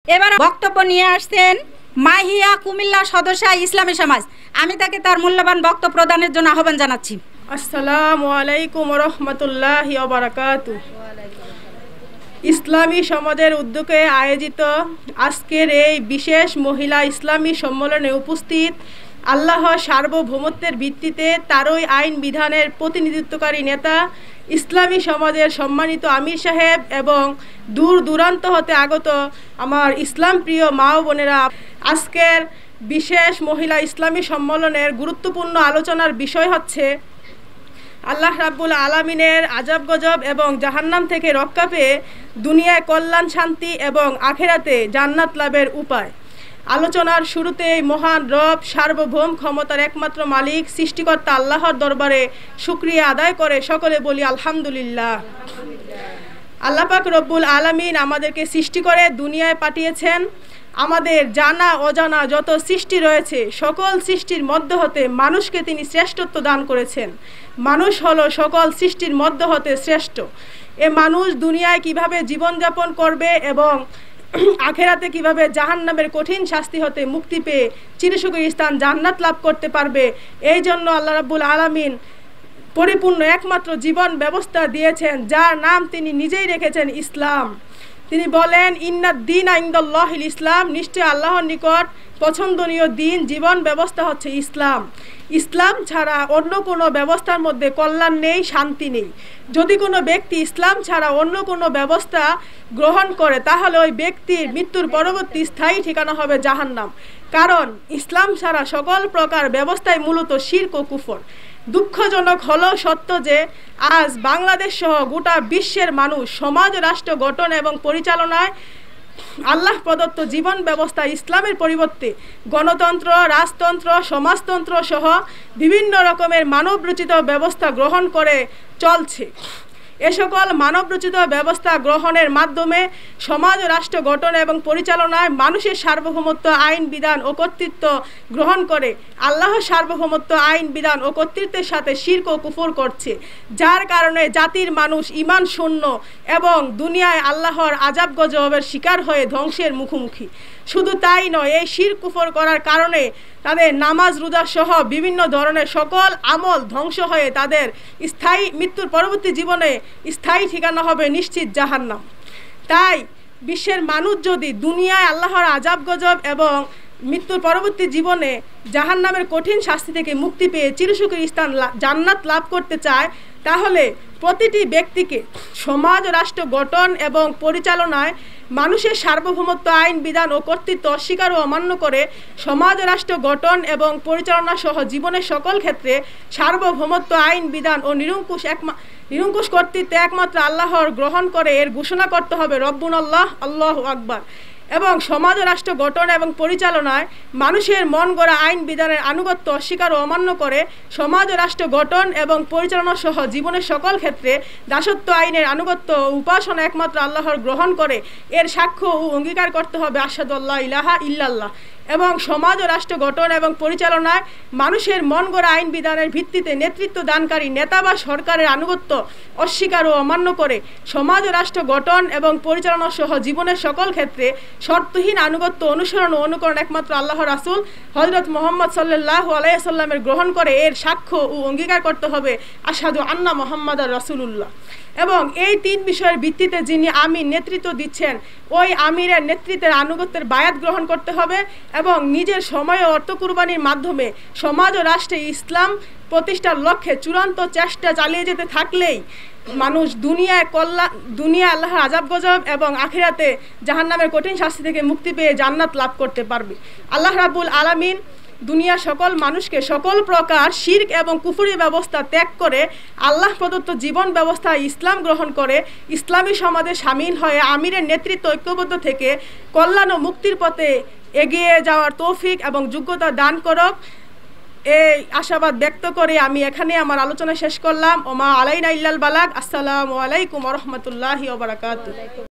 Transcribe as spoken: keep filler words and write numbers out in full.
এবার বক্তব্য নিয়ে আসছেন মাহিয়া কুমিল্লা সদস্য ইসলামী সমাজ। আমি তাকে তার মূল্যবান বক্তব্য প্রদানের জন্য আহ্বান জানাচ্ছি। আসসালামু আলাইকুম ওয়া রাহমাতুল্লাহি ওয়া বারাকাতুহু। ইসলামী সমাজের উদ্যোগে আয়োজিত আজকের এই বিশেষ মহিলা ইসলামী সম্মেলনে উপস্থিত আল্লাহর সার্বভৌমত্বের ভিত্তিতে তারই আইন বিধানের প্রতিনিধিত্বকারী নেতা ইসলামী সমাজের সম্মানিত আমির সাহেব এবং দূর দূরান্ত হতে আগত আমার ইসলাম প্রিয় মা ও বোনেরা, আজকের বিশেষ মহিলা ইসলামী সম্মেলনের গুরুত্বপূর্ণ আলোচনার বিষয় হচ্ছে আল্লাহ রাব্বুল আলামিনের আযাব গজব এবং জাহান্নাম থেকে রক্ষা পেয়ে দুনিয়ায় কল্যাণ, শান্তি এবং আখিরাতে জান্নাত লাভের উপায়। আলোচনার শুরুতেই মহান রব সার্বভৌম ক্ষমতার একমাত্র মালিক সৃষ্টিকর্তা আল্লাহর দরবারে শুকরিয়া আদায় করে সকলে বলি আলহামদুলিল্লাহ। আল্লাহ পাক রব্বুল আলামিন আমাদেরকে সৃষ্টি করে দুনিয়ায় পাঠিয়েছেন। আমাদের জানা অজানা যত সৃষ্টি রয়েছে সকল সৃষ্টির মধ্য হতে মানুষকে তিনি শ্রেষ্ঠত্ব দান করেছেন। মানুষ হলো সকল সৃষ্টির মধ্য হতে শ্রেষ্ঠ। এ মানুষ দুনিয়ায় কিভাবে জীবনযাপন করবে এবং আখেরাতে কিভাবে জাহান্নামের কঠিন শাস্তি হতে মুক্তি পেয়ে চিরসুখের স্থান জান্নাত লাভ করতে পারবে, এই জন্য আল্লাহ রাব্বুল আলামিন পরিপূর্ণ একমাত্র জীবন ব্যবস্থা দিয়েছেন, যার নাম তিনি নিজেই রেখেছেন ইসলাম। তিনি বলেন, ইন্নাদ দীনা ইনদাল্লাহিল ইসলাম, নিশ্চয় আল্লাহর নিকট পছন্দনীয় দিন জীবন ব্যবস্থা হচ্ছে ইসলাম। ইসলাম ছাড়া অন্য কোনো ব্যবস্থার মধ্যে কল্যাণ নেই, শান্তি নেই। যদি কোনো ব্যক্তি ইসলাম ছাড়া অন্য কোনো ব্যবস্থা গ্রহণ করে তাহলে ওই ব্যক্তির মৃত্যুর পরবর্তী স্থায়ী ঠিকানা হবে জাহান্নাম। কারণ ইসলাম ছাড়া সকল প্রকার ব্যবস্থায় মূলত শিরক ও কুফর। দুঃখজনক হলেও সত্য যে আজ বাংলাদেশ সহ গোটা বিশ্বের মানুষ সমাজ রাষ্ট্র গঠন এবং পরিচালনায় আল্লাহ প্রদত্ত জীবন ব্যবস্থা ইসলামের পরিবর্তে গণতন্ত্র, রাজতন্ত্র, সমাজতন্ত্র সহ বিভিন্ন রকমের মানবরচিত ব্যবস্থা গ্রহণ করে চলছে। এ সকল মানবরচিত ব্যবস্থা গ্রহণের মাধ্যমে সমাজ রাষ্ট্র গঠন এবং পরিচালনায় মানুষের সার্বভৌমত্ব আইন বিধান ও কর্তৃত্ব গ্রহণ করে আল্লাহর সার্বভৌমত্ব আইন বিধান ও কর্তৃত্বের সাথে শিরক ও কুফর করছে, যার কারণে জাতির মানুষ ঈমান শূন্য এবং দুনিয়ায় আল্লাহর আযাব গজবের শিকার হয়ে ধ্বংসের মুখোমুখি। শুধু তাই নয়, এই শিরক কুফর করার কারণে তাদের নামাজ রোজা সহ বিভিন্ন ধরনের সকল আমল ধ্বংস হয়ে তাদের স্থায়ী মৃত্যুর পরবর্তী জীবনে স্থায়ী ঠিকানা হবে নিশ্চিত জাহান্নাম। তাই বিশ্বের মানুষ যদি দুনিয়ায় আল্লাহর আযাব গজব এবং মৃত্যুর পরবর্তী জীবনে জাহান্নামের কঠিন শাস্তি থেকে মুক্তি পেয়ে চিরসুখের স্থান জান্নাত লাভ করতে চায়, তাহলে প্রতিটি ব্যক্তিকে সমাজ রাষ্ট্র গঠন এবং পরিচালনায় মানুষের সার্বভৌমত্ব আইন বিধান ও কর্তৃত্ব অস্বীকার ও অমান্য করে সমাজ রাষ্ট্র গঠন এবং পরিচালনা সহ জীবনের সকল ক্ষেত্রে সার্বভৌমত্ব আইন বিধান ও নিরঙ্কুশ একমা নিরঙ্কুশ কর্তৃত্ব একমাত্র আল্লাহর গ্রহণ করে এর ঘোষণা করতে হবে রব্বুনাল্লাহ, আল্লাহু আকবার। এবং সমাজ রাষ্ট্র গঠন এবং পরিচালনায় মানুষের মন গড়া আইন বিধানের আনুগত্য অস্বীকার ও অমান্য করে সমাজ রাষ্ট্র গঠন এবং পরিচালনা সহ জীবনের সকল ক্ষেত্রে দাসত্ব আইনের আনুগত্য ও উপাসনা একমাত্র আল্লাহর গ্রহণ করে এর সাক্ষ্য ও অঙ্গীকার করতে হবে আশহাদু আল্লা ইলাহা ইল্লাল্লাহ। এবং সমাজ ও রাষ্ট্র গঠন এবং পরিচালনায় মানুষের মন গড়া আইন বিধানের ভিত্তিতে নেতৃত্ব দানকারী নেতা বা সরকারের আনুগত্য অস্বীকার ও অমান্য করে সমাজ ও রাষ্ট্র গঠন এবং পরিচালনা সহ জীবনের সকল ক্ষেত্রে শর্তহীন আনুগত্য অনুসরণ ও অনুকরণ একমাত্র আল্লাহ রাসূল হযরত মুহাম্মদ সাল্লাল্লাহু আলাইহি ওয়াসাল্লামের গ্রহণ করে এর সাক্ষ্য ও অঙ্গীকার করতে হবে আশহাদু আন্না মুহাম্মাদার রাসূলুল্লাহ। এবং এই তিন বিষয়ের ভিত্তিতে যিনি আমির নেতৃত্ব দিচ্ছেন ওই আমিরের নেতৃত্বের আনুগত্যের বায়াত গ্রহণ করতে হবে এবং নিজের সময় ও অর্থ কুরবানির মাধ্যমে সমাজ ও রাষ্ট্রে ইসলাম প্রতিষ্ঠার লক্ষ্যে চূড়ান্ত চেষ্টা চালিয়ে যেতে থাকলেই মানুষ দুনিয়ায় কল্যাণ দুনিয়া আল্লাহর আযাব গজব এবং আখিরাতে জাহান্নামের কঠিন শাস্তি থেকে মুক্তি পেয়ে জান্নাত লাভ করতে পারবে। আল্লাহ রাব্বুল আলামিন দুনিয়া সকল মানুষকে সকল প্রকার শিরক এবং কুফরি ব্যবস্থা ত্যাগ করে আল্লাহ প্রদত্ত জীবন ব্যবস্থা ইসলাম গ্রহণ করে ইসলামী সমাজে শামিল হয়ে আমিরের নেতৃত্ব ঐক্যবদ্ধ থেকে কল্যাণ ও মুক্তির পথে এগিয়ে যাওয়ার তৌফিক এবং যোগ্যতা দান করুক, এই আশাবাদ ব্যক্ত করে আমি এখানে আমার আলোচনা শেষ করলাম। ওমা আলাইনা ইল্লাল বালাগ। আসসালামু আলাইকুম ওয়া রাহমাতুল্লাহি ওয়া বারাকাতুহু।